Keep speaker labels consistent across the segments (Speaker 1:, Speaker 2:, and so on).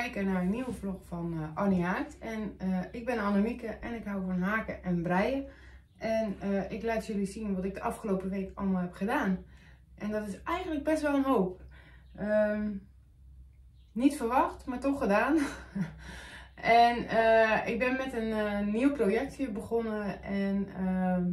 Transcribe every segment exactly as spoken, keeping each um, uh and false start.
Speaker 1: kijken naar een nieuwe vlog van uh, Annie Haakt. En uh, ik ben Annemieke en ik hou van haken en breien. En uh, ik laat jullie zien wat ik de afgelopen week allemaal heb gedaan. En dat is eigenlijk best wel een hoop. Um, niet verwacht, maar toch gedaan. En uh, ik ben met een uh, nieuw projectje begonnen. En uh,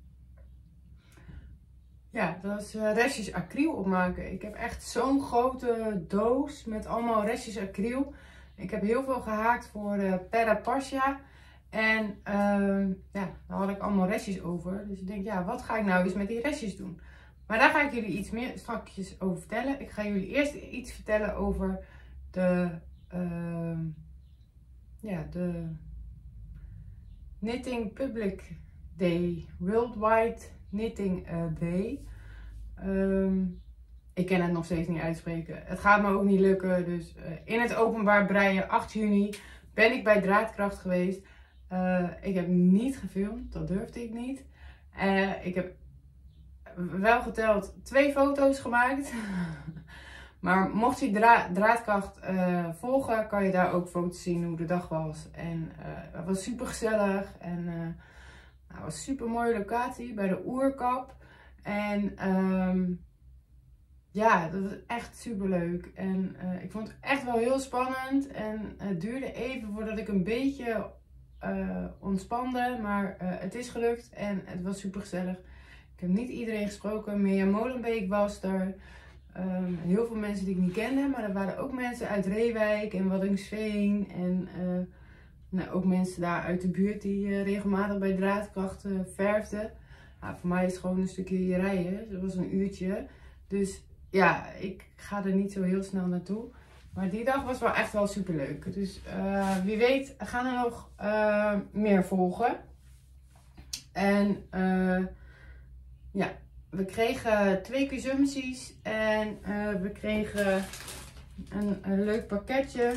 Speaker 1: ja, dat is uh, restjes acryl opmaken. Ik heb echt zo'n grote doos met allemaal restjes acryl. Ik heb heel veel gehaakt voor uh, Terra Pascha. En uh, ja, daar had ik allemaal restjes over. Dus ik denk, ja, wat ga ik nou eens met die restjes doen? Maar daar ga ik jullie iets meer strakjes over vertellen. Ik ga jullie eerst iets vertellen over de, uh, ja, de Knitting Public Day. Worldwide Knitting uh, Day. Um, ik kan het nog steeds niet uitspreken. Het gaat me ook niet lukken. Dus uh, in het openbaar breien, acht juni, ben ik bij Draadkracht geweest. Uh, ik heb niet gefilmd, dat durfde ik niet. Uh, ik heb wel geteld twee foto's gemaakt. Maar mocht je dra Draadkracht uh, volgen, kan je daar ook foto's zien hoe de dag was. En uh, het was super gezellig. En uh, nou, het was een super mooie locatie bij de Oerkap. En um, ja, dat was echt super leuk. En uh, ik vond het echt wel heel spannend. En het duurde even voordat ik een beetje uh, ontspande. Maar uh, het is gelukt en het was super gezellig. Ik heb niet iedereen gesproken. Mirjam Molenbeek was er. Um, heel veel mensen die ik niet kende. Maar er waren ook mensen uit Reewijk en Waddinxveen. En uh, nou, ook mensen daar uit de buurt die uh, regelmatig bij Draadkracht uh, verfden. Nou, voor mij is het gewoon een stukje hier rijden. Dat was een uurtje. Dus ja, ik ga er niet zo heel snel naartoe. Maar die dag was wel echt wel super leuk. Dus uh, wie weet gaan er nog uh, meer volgen. En uh, ja, we kregen twee consumpties. En uh, we kregen een, een leuk pakketje.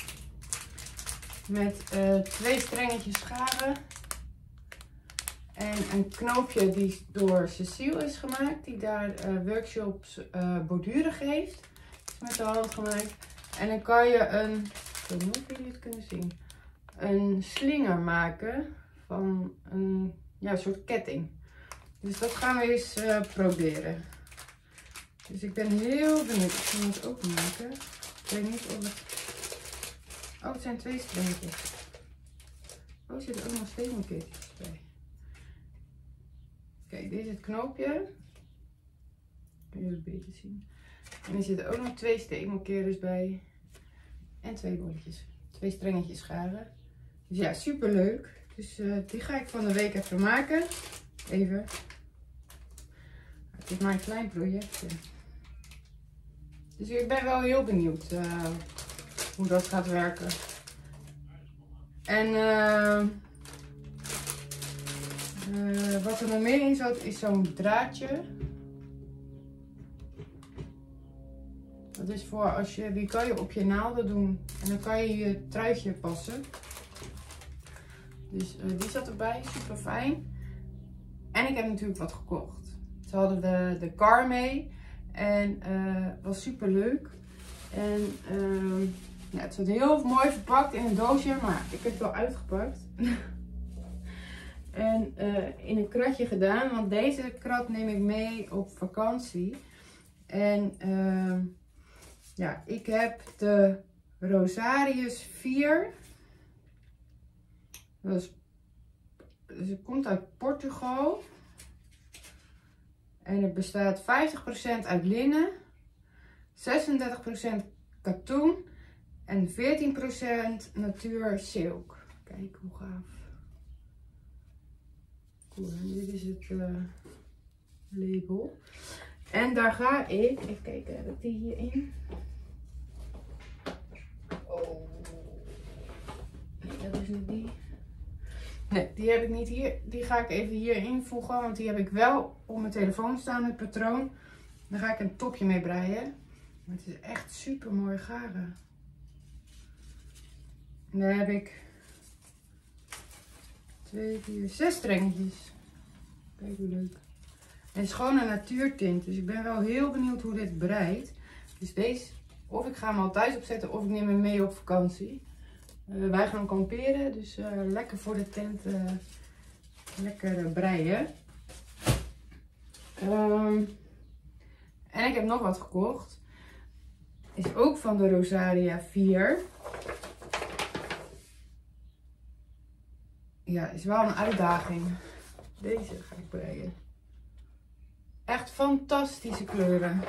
Speaker 1: Met uh, twee strengetjes scharen. En een knoopje die door Cecile is gemaakt. Die daar uh, workshops uh, borduren geeft. Is met de hand gemaakt. En dan kan je een, ik weet niet of jullie het kunnen zien. Een slinger maken. Van een, ja, een soort ketting. Dus dat gaan we eens uh, proberen. Dus ik ben heel benieuwd. Ik ga het openmaken. Ik weet niet of het... Oh, het zijn twee strengetjes. Oh, er zitten ook nog stekelketjes bij. Kijk, dit is het knoopje. Kun je het beter zien. En er zitten ook nog twee stekelkeerders bij. En twee bolletjes. Twee strengetjes scharen. Dus ja, super leuk. Dus uh, die ga ik van de week even maken. Even. Het is maar een klein projectje. Dus ik ben wel heel benieuwd uh, hoe dat gaat werken. En uh, uh, wat er nog meer in zat is zo'n draadje. Dat is voor als je, die kan je op je naalden doen. En dan kan je je truitje passen. Dus uh, die zat erbij, super fijn. En ik heb natuurlijk wat gekocht. Ze hadden de, de car mee. En uh, was super leuk. En uh, ja, het zat heel mooi verpakt in een doosje. Maar ik heb het wel uitgepakt. En uh, in een kratje gedaan. Want deze krat neem ik mee op vakantie. En uh, ja, ik heb de Rosarius vier. Dat is, dus het komt uit Portugal. En het bestaat vijftig procent uit linnen, zesendertig procent katoen en veertien procent natuur silk. Kijk hoe gaaf. Cool, en dit is het uh, label. En daar ga ik, even kijken, heb ik die hierin? Oh, nee, dat is niet die. Nee, die heb ik niet hier. Die ga ik even hier invoegen, want die heb ik wel op mijn telefoon staan, het patroon. Daar ga ik een topje mee breien. Maar het is echt super mooi garen. En daar heb ik twee, vier, zes strengetjes. Kijk hoe leuk. Het is gewoon een natuurtint, dus ik ben wel heel benieuwd hoe dit breidt. Dus deze Of ik ga hem al thuis opzetten of ik neem hem mee op vakantie. Uh, wij gaan kamperen, dus uh, lekker voor de tent, uh, lekker uh, breien. Um, en ik heb nog wat gekocht. Is ook van de Rosaria vier. Ja, is wel een uitdaging. Deze ga ik breien. Echt fantastische kleuren.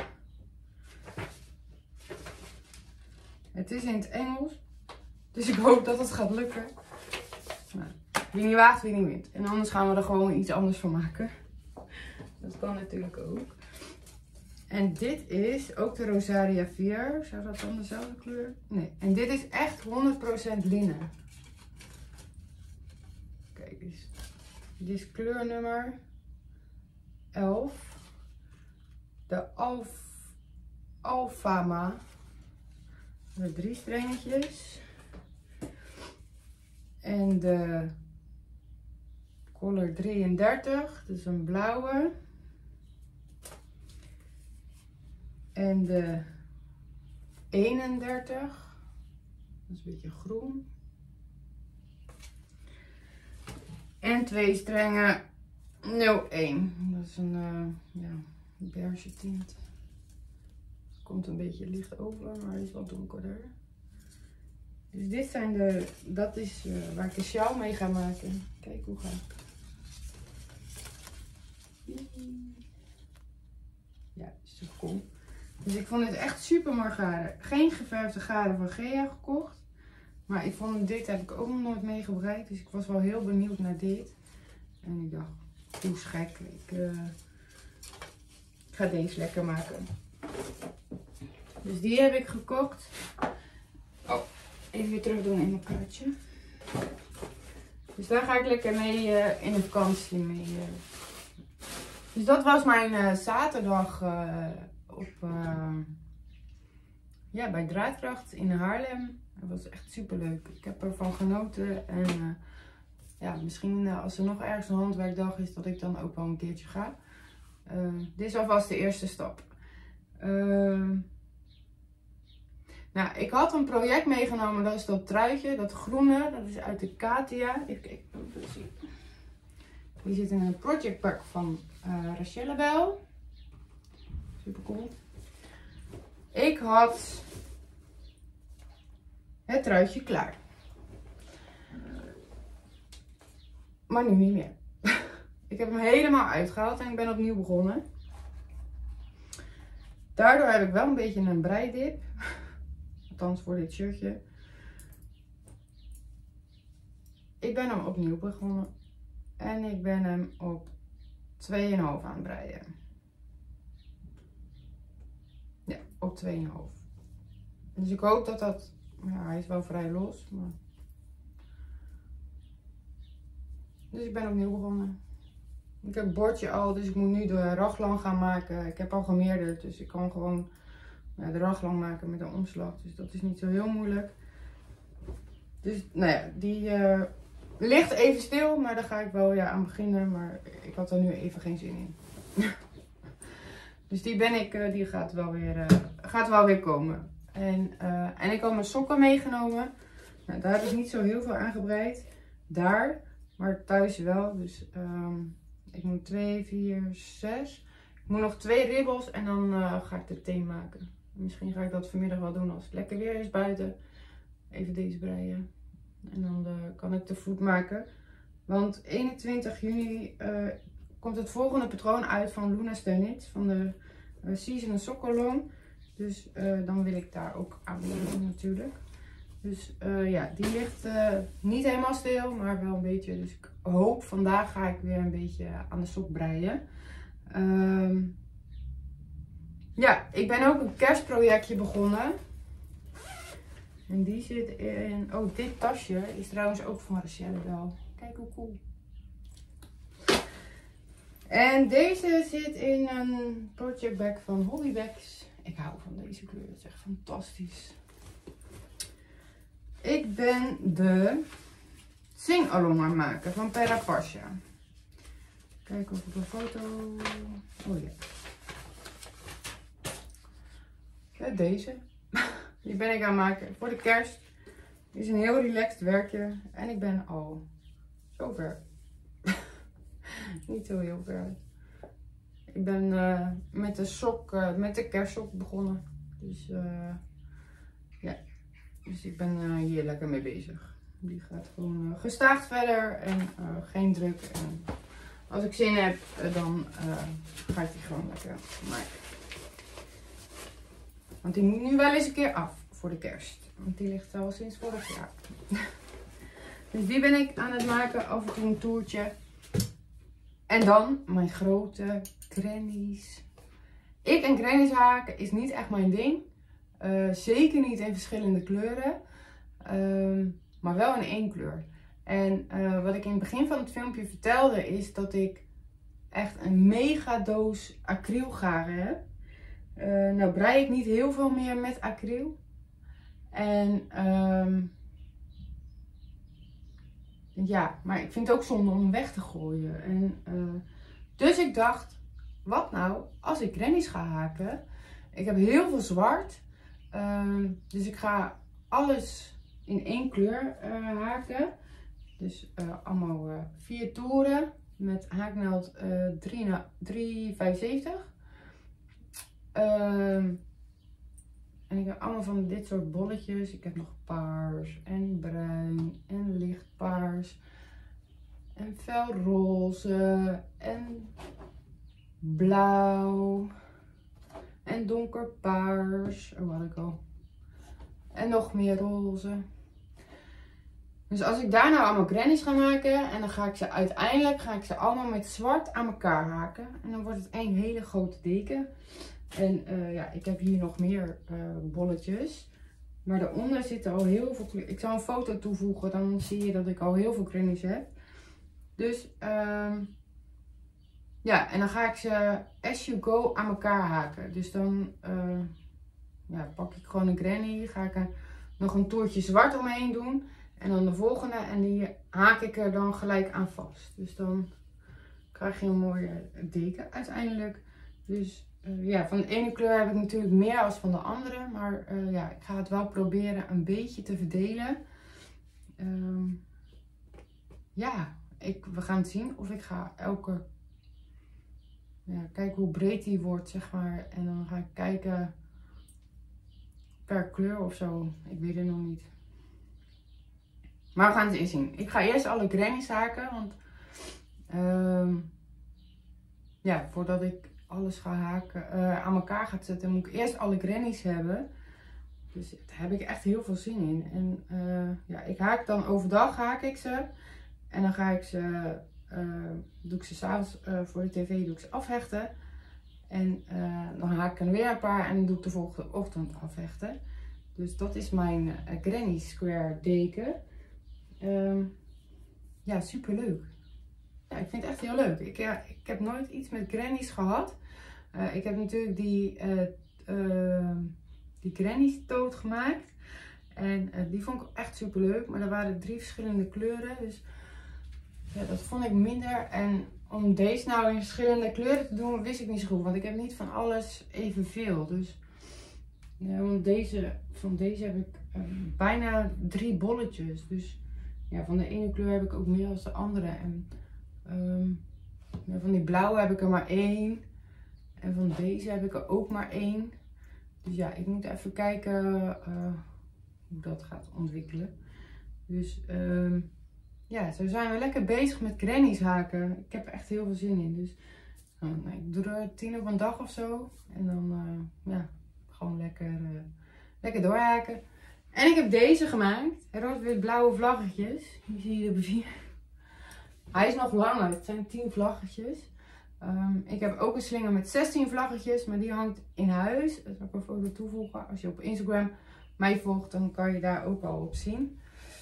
Speaker 1: Het is in het Engels. Dus ik hoop dat het gaat lukken. Nou, wie niet waagt, wie niet wint. En anders gaan we er gewoon iets anders van maken. Dat kan natuurlijk ook. En dit is ook de Rosaria vier. Zou dat dan dezelfde kleur? Nee. En dit is echt honderd procent linnen. Kijk eens. Dit is kleurnummer elf. De Alf, Alfama. De drie strengetjes. En de color drieëndertig. Dus een blauwe. En de eenendertig. Dat is een beetje groen. En twee strengen nul één. Dat is een uh, ja, beige tint. Komt een beetje licht over, maar hij is wat donkerder. Dus dit zijn de, dat is uh, waar ik de sjaal mee ga maken. Kijk hoe ga ik. Ja, is toch cool. Dus ik vond het echt super mooi garen. Geen geverfde garen van Gea gekocht. Maar ik vond dit heb ik ook nog nooit meegebreid. Dus ik was wel heel benieuwd naar dit. En ik dacht, hoe is gek. Ik, uh, ik ga deze lekker maken. Dus die heb ik gekocht. Oh, even weer terug doen in mijn kaartje. Dus daar ga ik lekker mee uh, in de vakantie mee. Uh. Dus dat was mijn uh, zaterdag uh, op, uh, ja, bij Draadkracht in Haarlem. Dat was echt super leuk. Ik heb ervan genoten. En uh, ja, misschien uh, als er nog ergens een handwerkdag is, dat ik dan ook wel een keertje ga. Uh, dit is alvast de eerste stap. Uh, nou, ik had een project meegenomen. Dat is dat truitje, dat groene. Dat is uit de Katia. Even kijken of ik het zie. Die zit in een project pack van uh, Rachellebel. Super cool. Ik had het truitje klaar. Maar nu niet meer. Ik heb hem helemaal uitgehaald en ik ben opnieuw begonnen. Daardoor heb ik wel een beetje een breidip. Althans voor dit shirtje. Ik ben hem opnieuw begonnen. En ik ben hem op twee komma vijf aan het breien. Ja, op twee komma vijf. Dus ik hoop dat dat... Ja, hij is wel vrij los. Maar... Dus ik ben opnieuw begonnen. Ik heb het bordje al, dus ik moet nu de raglan gaan maken. Ik heb al gemeerderd, dus ik kan gewoon ja, de raglan maken met een omslag. Dus dat is niet zo heel moeilijk. Dus nou ja, die uh, ligt even stil, maar daar ga ik wel ja, aan beginnen. Maar ik had er nu even geen zin in. Dus die ben ik, uh, die gaat wel weer, uh, gaat wel weer komen. En, uh, en ik had mijn sokken meegenomen. Nou, daar heb ik niet zo heel veel aan gebreid. Daar, maar thuis wel. Dus um, ik moet twee, vier, zes. Ik moet nog twee ribbels en dan uh, ga ik de thee maken. Misschien ga ik dat vanmiddag wel doen als het lekker weer is buiten. Even deze breien. En dan uh, kan ik de voet maken. Want eenentwintig juni uh, komt het volgende patroon uit van Luna Stenitz. Van de uh, Season Sokkelong. Dus uh, dan wil ik daar ook aan doen natuurlijk. Dus uh, ja, die ligt uh, niet helemaal stil, maar wel een beetje. Dus ik hoop vandaag ga ik weer een beetje aan de sok breien. Um, ja, ik ben ook een kerstprojectje begonnen. En die zit in... Oh, dit tasje is trouwens ook van Rachellebel. Kijk hoe cool. En deze zit in een project bag van Hobbybags. Ik hou van deze kleur, het is echt fantastisch. Ik ben de sing-along aan het maken van Pera Pasha. Kijken of ik een foto... Oh ja. Ja, deze. Die ben ik aan het maken voor de kerst. Het is een heel relaxed werkje. En ik ben al zo ver. Niet zo heel ver. Ik ben uh, met de sok, uh, met de kerstsok begonnen. Dus uh, ja. Dus ik ben uh, hier lekker mee bezig. Die gaat gewoon uh, gestaag verder en uh, geen druk. En als ik zin heb, uh, dan uh, ga ik die gewoon lekker maken. Want die moet nu wel eens een keer af voor de kerst. Want die ligt al sinds vorig jaar. Dus die ben ik aan het maken, af en toe een toertje. En dan mijn grote grannies. Ik en grannies haken is niet echt mijn ding. Uh, zeker niet in verschillende kleuren. Uh, maar wel in één kleur. En uh, wat ik in het begin van het filmpje vertelde is dat ik echt een mega doos acrylgaren heb. Uh, nou brei ik niet heel veel meer met acryl. En um, ja, maar ik vind het ook zonde om hem weg te gooien. En, uh, dus ik dacht, wat nou als ik grannies ga haken? Ik heb heel veel zwart. Uh, dus ik ga alles in één kleur uh, haken. Dus uh, allemaal uh, vier toeren met haaknaald uh, drie vijfenzeventig. Uh, en ik heb allemaal van dit soort bolletjes. Ik heb nog paars en bruin en lichtpaars en felroze en blauw en donkerpaars. Oh, had ik al. En nog meer roze. Dus als ik daar nou allemaal grannies ga maken en dan ga ik ze uiteindelijk ga ik ze allemaal met zwart aan elkaar haken. En dan wordt het één hele grote deken. En uh, ja, ik heb hier nog meer uh, bolletjes. Maar daaronder zitten al heel veel kleur. Ik zal een foto toevoegen, dan zie je dat ik al heel veel grannies heb. Dus um, ja, en dan ga ik ze as you go aan elkaar haken. Dus dan uh, ja, pak ik gewoon een granny, ga ik er nog een toertje zwart omheen doen. En dan de volgende en die haak ik er dan gelijk aan vast. Dus dan krijg je een mooie deken uiteindelijk. Dus uh, ja, van de ene kleur heb ik natuurlijk meer als van de andere. Maar uh, ja, ik ga het wel proberen een beetje te verdelen. Um, ja, ik, we gaan het zien of ik ga elke... Ja, kijken hoe breed die wordt, zeg maar. En dan ga ik kijken per kleur of zo. Ik weet het nog niet. Maar we gaan het eens zien. Ik ga eerst alle grannies haken. Want um, ja, voordat ik alles ga haken, uh, aan elkaar ga zetten, moet ik eerst alle grannies hebben. Dus daar heb ik echt heel veel zin in. En uh, ja, ik haak dan overdag haak ik ze. En dan ga ik ze, uh, doe ik ze s'avonds uh, voor de tv doe ik ze afhechten. En uh, dan haak ik er weer een paar en dan doe ik de volgende ochtend afhechten. Dus dat is mijn uh, Granny Square deken. Um, ja, super leuk. Ja, ik vind het echt heel leuk. Ik, ja, ik heb nooit iets met grannies gehad. Uh, ik heb natuurlijk die, uh, uh, die grannies toad gemaakt. En uh, die vond ik echt super leuk. Maar er waren drie verschillende kleuren. Dus ja, dat vond ik minder. En om deze nou in verschillende kleuren te doen, wist ik niet zo goed. Want ik heb niet van alles evenveel. Dus ja, want deze, van deze heb ik uh, bijna drie bolletjes. Dus ja, van de ene kleur heb ik ook meer dan de andere. En um, ja, van die blauwe heb ik er maar één. En van deze heb ik er ook maar één. Dus ja, ik moet even kijken uh, hoe dat gaat ontwikkelen. Dus um, ja, zo zijn we lekker bezig met grannies haken. Ik heb er echt heel veel zin in. Dus uh, nou, ik doe er tien op een dag of zo. En dan uh, ja, gewoon lekker, uh, lekker doorhaken. En ik heb deze gemaakt. Rood-wit-blauwe vlaggetjes. Hier zie je de vier. Hij is nog langer. Het zijn tien vlaggetjes. Um, ik heb ook een slinger met zestien vlaggetjes. Maar die hangt in huis. Dat zal ik een foto toevoegen. Als je op Instagram mij volgt, dan kan je daar ook al op zien.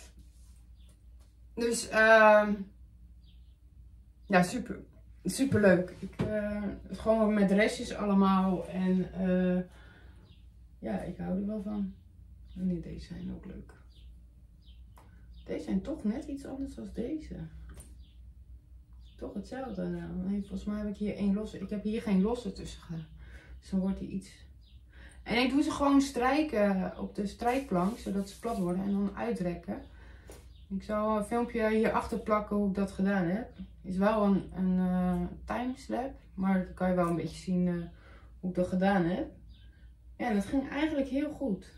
Speaker 1: Dus um, ja, super, super leuk. Ik, uh, gewoon met restjes allemaal. En uh, ja, ik hou er wel van. En die, deze zijn ook leuk. Deze zijn toch net iets anders dan deze. Toch hetzelfde. Nou, nee, volgens mij heb ik hier één losse. Ik heb hier geen losse tussen gedaan. Dus dan wordt hij iets. En ik doe ze gewoon strijken op de strijkplank, zodat ze plat worden en dan uitrekken. Ik zal een filmpje hierachter plakken hoe ik dat gedaan heb. Is wel een, een uh, timeslap, maar dan kan je wel een beetje zien uh, hoe ik dat gedaan heb. Ja, dat ging eigenlijk heel goed.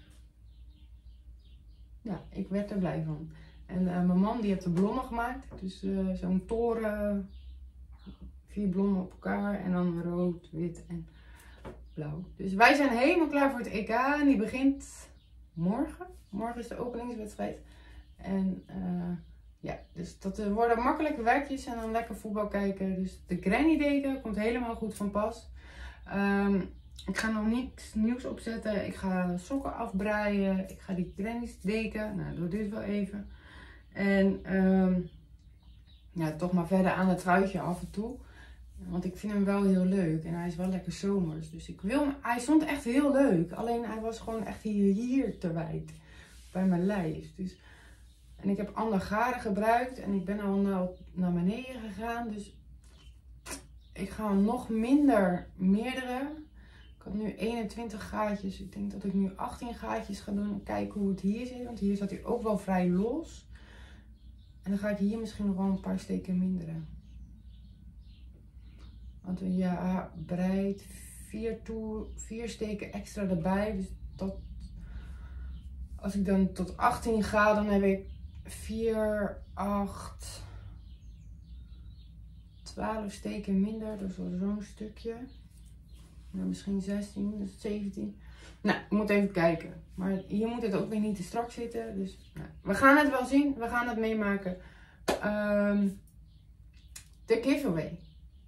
Speaker 1: Ja, ik werd er blij van. En uh, mijn man die heeft de blonnen gemaakt. Dus uh, zo'n toren, vier blonnen op elkaar en dan rood, wit en blauw. Dus wij zijn helemaal klaar voor het E K en die begint morgen. Morgen is de openingswedstrijd. En uh, ja, dus dat worden makkelijke werkjes en dan lekker voetbal kijken. Dus de granny deken komt helemaal goed van pas. Um, ik ga nog niets nieuws opzetten. Ik ga sokken afbreien. Ik ga die granny's deken. Nou, dat duurt wel even. En um, ja, toch maar verder aan het truitje af en toe. Want ik vind hem wel heel leuk. En hij is wel lekker zomers. Dus ik wil hem, hij stond echt heel leuk. Alleen hij was gewoon echt hier, hier te wijd. Bij mijn lijf. Dus... En ik heb ander garen gebruikt en ik ben al naar, naar beneden gegaan. Dus ik ga nog minder meerdere. Ik had nu eenentwintig gaatjes. Ik denk dat ik nu achttien gaatjes ga doen. Kijken hoe het hier zit. Want hier zat hij ook wel vrij los. En dan ga ik hier misschien nog wel een paar steken minderen. Want ja, breed vier, toe, vier steken extra erbij. Dus dat, als ik dan tot achttien ga, dan heb ik vier, acht, twaalf steken minder. Dus zo'n stukje. Nou, misschien zestien, dus zeventien. Nou, ik moet even kijken. Maar hier moet het ook weer niet te strak zitten. Dus nou, we gaan het wel zien. We gaan het meemaken. Um, de giveaway.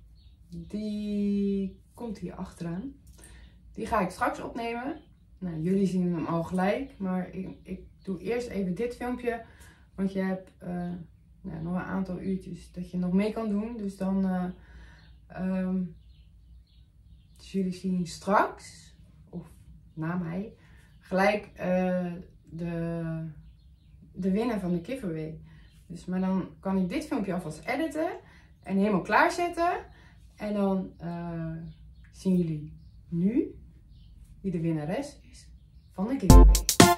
Speaker 1: Die komt hier achteraan. Die ga ik straks opnemen. Nou, jullie zien hem al gelijk. Maar ik, ik doe eerst even dit filmpje. Want je hebt uh, nou, nog een aantal uurtjes dat je nog mee kan doen. Dus dan... Uh, um, dus jullie zien straks, of na mij, gelijk uh, de, de winnaar van de giveaway. Dus, maar dan kan ik dit filmpje alvast editen en helemaal klaarzetten. En dan uh, zien jullie nu wie de winnares is van de giveaway.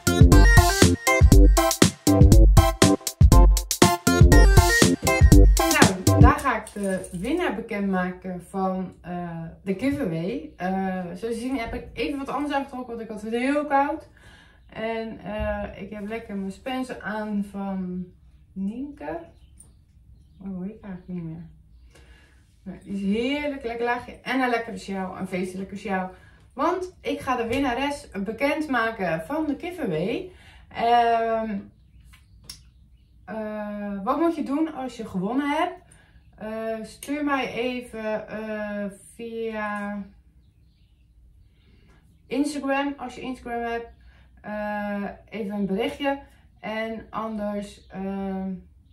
Speaker 1: Nou, daar ga ik de winnaar bekendmaken van uh, de giveaway. Uh, zoals je ziet heb ik even wat anders aangetrokken, want ik had het heel koud. En uh, ik heb lekker mijn Spencer aan van Nienke. Oh, weet ik eigenlijk niet meer. Nou, die is heerlijk, lekker laagje. En een lekkere sjaal, een feestelijke sjaal. Want ik ga de winnares bekendmaken van de giveaway. Uh, uh, wat moet je doen als je gewonnen hebt? Uh, stuur mij even uh, via Instagram, als je Instagram hebt, uh, even een berichtje. En anders uh,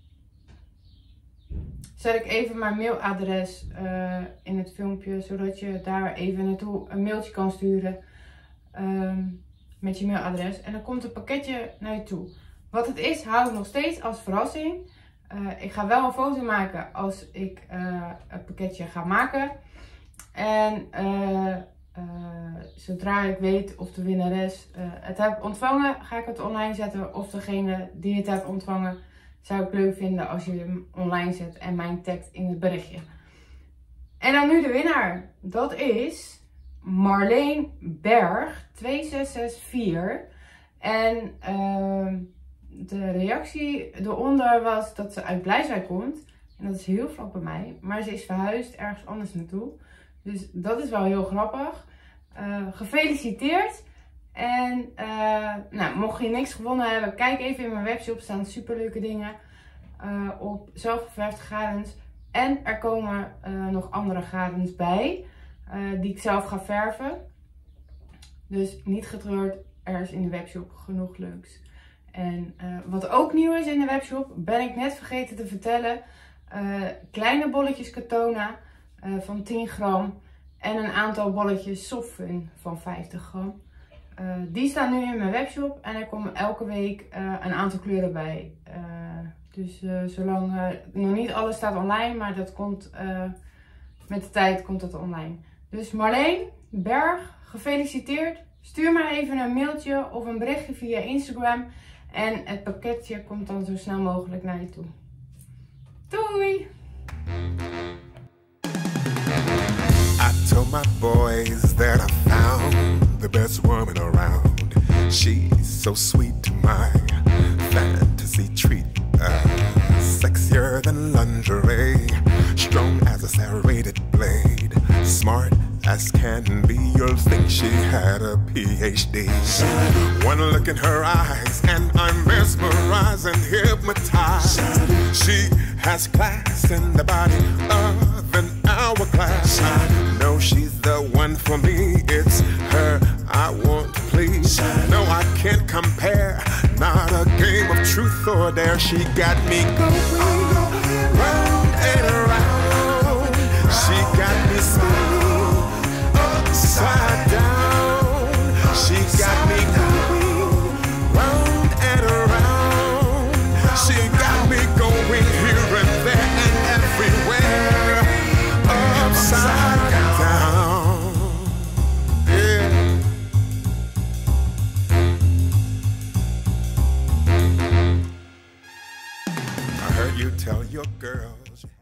Speaker 1: zet ik even mijn mailadres uh, in het filmpje, zodat je daar even naartoe een mailtje kan sturen uh, met je mailadres. En dan komt een pakketje naar je toe. Wat het is, hou ik nog steeds als verrassing. Uh, ik ga wel een foto maken als ik uh, het pakketje ga maken. En uh, uh, zodra ik weet of de winnares uh, het heeft ontvangen, ga ik het online zetten. Of degene die het heeft ontvangen, zou ik leuk vinden als je hem online zet en mijn tagt in het berichtje. En dan nu de winnaar. Dat is Marleen Berg twee zes zes vier. En uh, de reactie eronder was dat ze uit Blijswijk komt. En dat is heel vlak bij mij. Maar ze is verhuisd ergens anders naartoe. Dus dat is wel heel grappig. Uh, gefeliciteerd. En uh, nou, mocht je niks gewonnen hebben, kijk even in mijn webshop. Er staan superleuke dingen uh, op zelfgeverfde garens. En er komen uh, nog andere garens bij. Uh, die ik zelf ga verven. Dus niet getreurd. Er is in de webshop genoeg leuks. En uh, wat ook nieuw is in de webshop, ben ik net vergeten te vertellen. Uh, kleine bolletjes Katona uh, van tien gram. En een aantal bolletjes Softfun van vijftig gram. Uh, die staan nu in mijn webshop. En er komen elke week uh, een aantal kleuren bij. Uh, dus uh, zolang uh, nog niet alles staat online. Maar dat komt uh, met de tijd komt dat online. Dus Marleen Berg, gefeliciteerd. Stuur maar even een mailtje of een berichtje via Instagram. En het pakketje komt dan zo snel mogelijk naar je toe. Doei!
Speaker 2: I told my boys that I found the best woman around. She's so sweet to my fantasy treat. Uh, sexier than lingerie, strong as a serrated blade, smart as can be. You'll think she had a P H D. One look in her eyes and I'm mesmerized and hypnotized. She has class in the body of an hourglass. I know she's the one for me. It's her I want to please. No, I can't compare. Not a game of truth or dare. She got me going round and around. She got me spinning upside down. She got me going round and around. She got me going here and there and everywhere upside down. Yeah. I heard you tell your girl